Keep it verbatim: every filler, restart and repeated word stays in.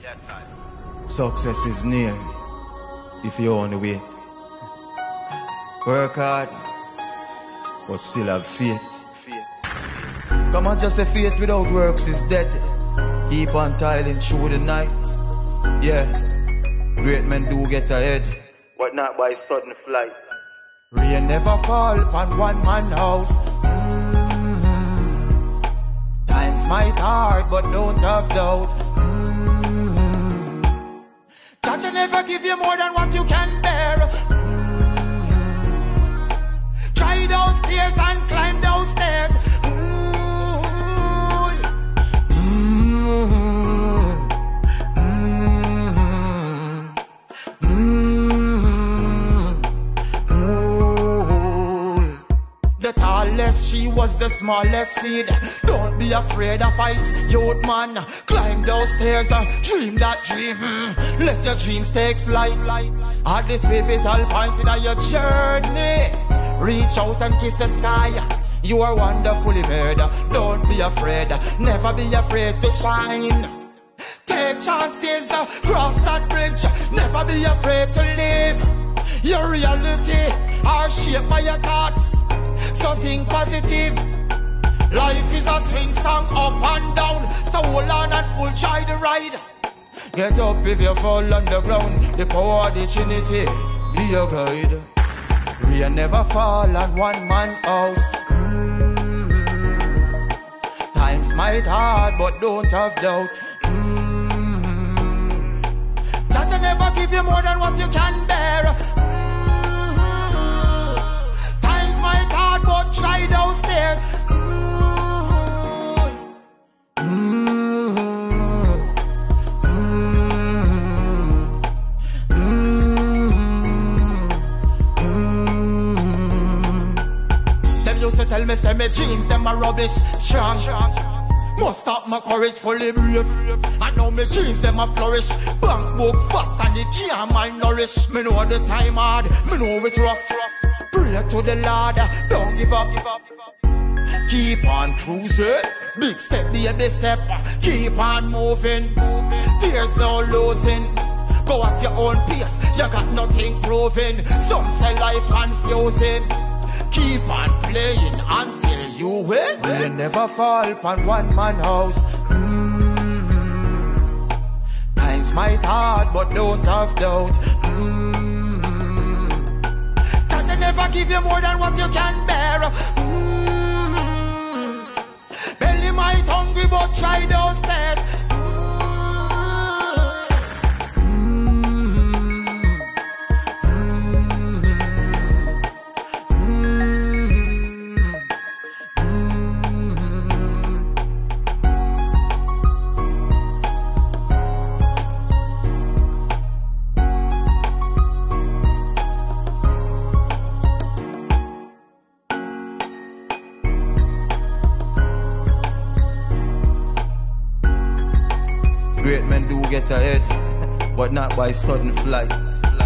Success is near if you only wait. Work hard, but still have faith. Come on, just say faith without works is dead. Keep on tiling through the night. Yeah, great men do get ahead, but not by sudden flight. Rain never fall upon one man house. Mm-hmm. Times might hard, but don't have doubt. Mm-hmm. Jah never give you more than what you can bear. Mm-hmm. Try those stairs and climb those stairs. She was the smallest seed. Don't be afraid of heights, youth man. Climb those stairs and dream that dream. Let your dreams take flight. At this pivotal point in your journey, reach out and kiss the sky. You are wonderfully made. Don't be afraid, never be afraid to shine. Take chances, cross that bridge. Never be afraid to live. Your reality are shaped by your thoughts. So think positive. Life is a swing song up and down. So hold on and full try the ride. Get up if you fall on the ground. The power of the Trinity be your guide. Rain never fall on one man house. Mm-hmm. Times might hard but don't have doubt. Mm-hmm. Jah never give you more than what you can bear. Might hard, but try those stairs. Mm-hmm. Mm-hmm. Mm-hmm. Them used to tell me, say my dreams, them are rubbish. Strong. Must stop my courage, fully brave. And now my dreams, them a flourish. Bank book fat and it can't malnourish. Me know the time hard, me know it's rough. Pray to the Lord, don't give up. Keep on cruising, big step, baby step. Keep on moving, there's no losing. Go at your own pace, you got nothing proving. Some say life confusing. Keep on playing until you win. You never fall upon one man house. Mm-hmm. Times might hard, but don't have doubt. Mm-hmm. Never give you more than what you can bear. Mm-hmm. Belly might hungry, but try those stairs. Great men do get ahead, but not by sudden flight.